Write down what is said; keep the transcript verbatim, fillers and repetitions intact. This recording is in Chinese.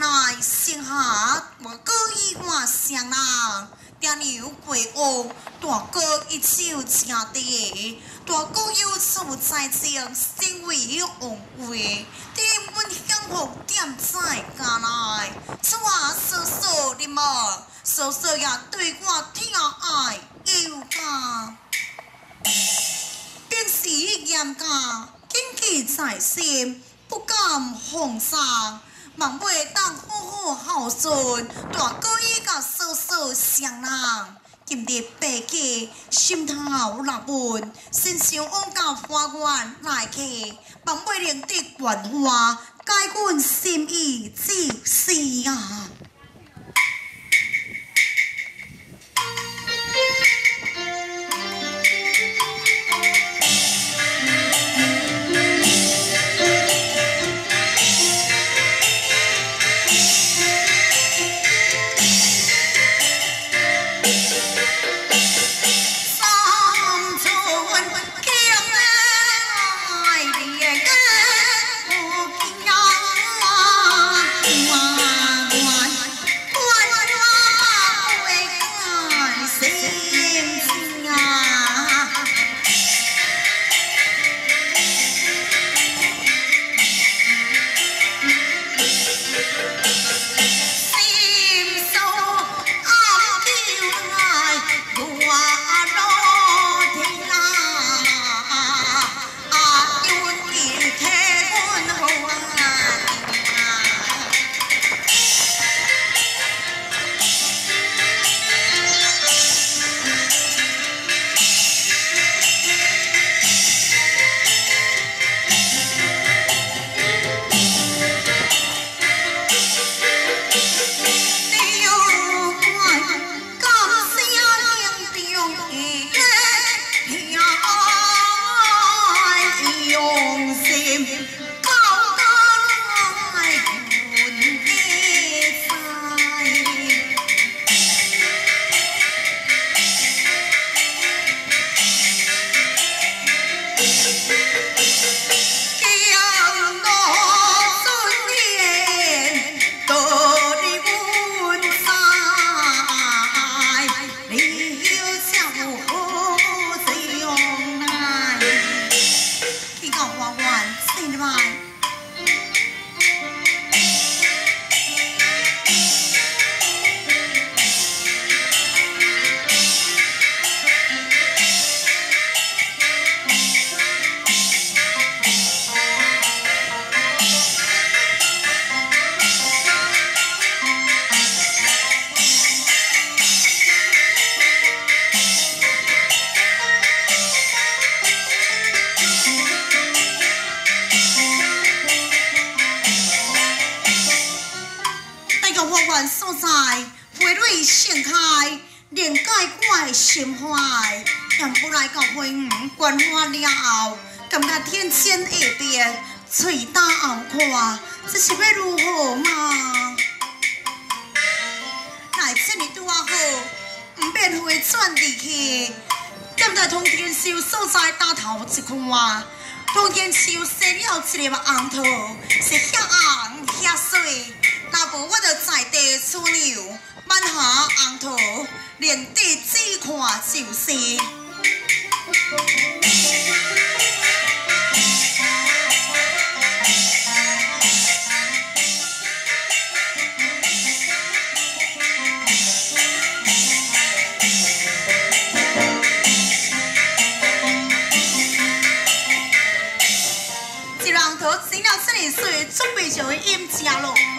来剩下我哥一碗香啦。爹牛鬼屋，大哥一手正地，大哥有处在前，身为王位，点阮享福点在家来，此话叔叔你莫，叔叔也对我疼爱有加，平时严格，谨记在心，不敢放松。望袂当好好孝顺，大哥伊甲叔叔相人。今日白家心头纳闷，身上往到花园来去，望袂能得关话，解阮心意就是啊。所在花蕊盛开，连解我的心怀。但不来到花园观花了后，感觉天仙下边嘴打后看，这是要如何嘛？来这里拄啊好，唔免回转入去。踮在通天秀所在打头一看，通天秀生了一个红桃，是遐红遐水。若无我着在地处牛，挽下红桃，连地只看就是。一红桃生了这么水，准备就去饮食咯。